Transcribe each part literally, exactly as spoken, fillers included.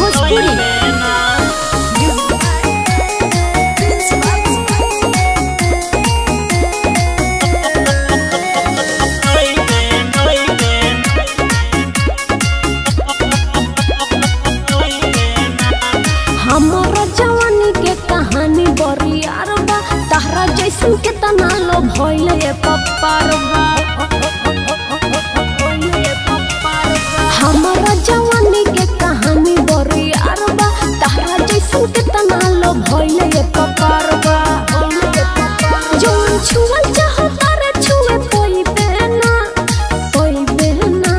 भोजपुरी। हमारा जवानी के कहानी बरियार बा, तहरा जैसन के तना लो भइले पप्पार बा। हमारा जवानी के कहानी बरियार बा, तहरा जैसन के तना लो भइले पप्पार बा। जौन छुअल चाहो तारे छुए कोई बेना कोई बेना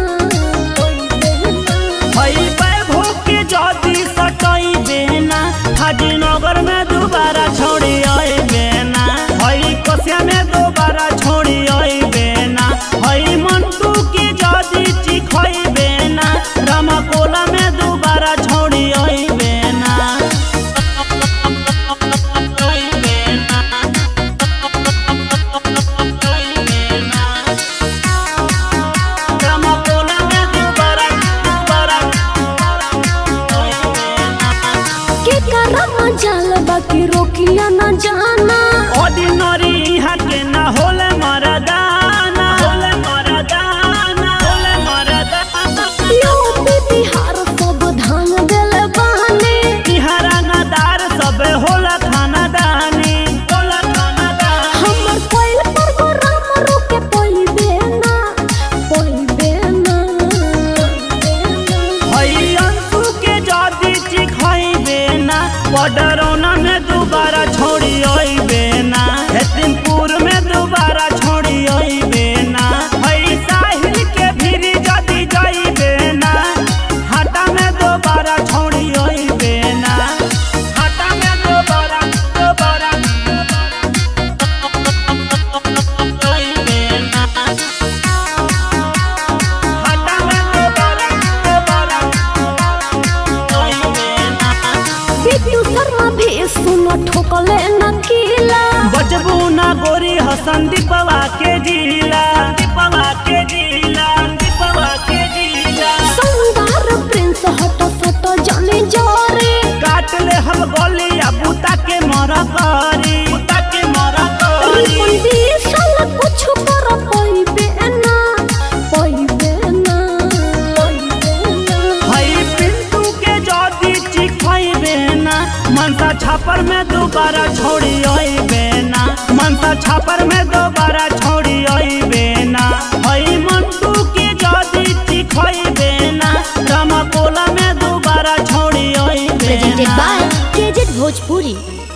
भई बैभो के जदी सटई बेना, हाजीनगर में दोबारा छोड़ी आई बेना, भई कोसिया में दोबारा छोड़ी आई बेना, भई मंटू के जदी चिखई बेना, रामकोला में दोबारा छोड़ी आई बेना। रामकोला में दोबारा दोबारा के करम जाल बाकी रोकिया न जाना। ऑर्डिनरी यहाँ के ना होले मरदाना, होले मरदाना, होले मरदाना। यूपी बिहार सब धान देले बहाने, यहाँ रंगदार सब होला खानदानी, होला खानदानी। हमर कोइल पर वो राम रोके पोई बेना पोई बेना। भई अंशु के जदी चिखई बेना, बडरौना में दोबारा छोड़ी आई बेना, हेतिमपुर में दोबारा छोड़ी आई बेना, भई साहिल के भीरी जदी जाई बेना, हाटा में दोबारा छोड़ी आई बेना, हाटा में दोबारा दोबारा आई बेना, हाटा में दोबारा दोबारा आई बेना। बिट्टू शर्मा भी सुनो ठोकले न किला, बजबू ना गोरी हसन दीपवा के जिला, दीपवा के जिला, दीपवा के जिला। संगार प्रिंस हट सट जाने जोरे, काट ले हम गोलिया बूता के मरा करी, बूता के मरा करी। रिपंडी साला कुछ कर पोई बेना पोई बेना पोई बेना। भाई पिंटू के जदी चिखई बेना, मनसा छापर में दोबारा छोड़ी आई बेना, मनसा छापर में दोबारा छोड़ी आई बेना, भाई मंटू के जदी चिखई बेना, रामकोला में दोबारा छोड़ी आई presented बेना। by K Z Bhojpuri।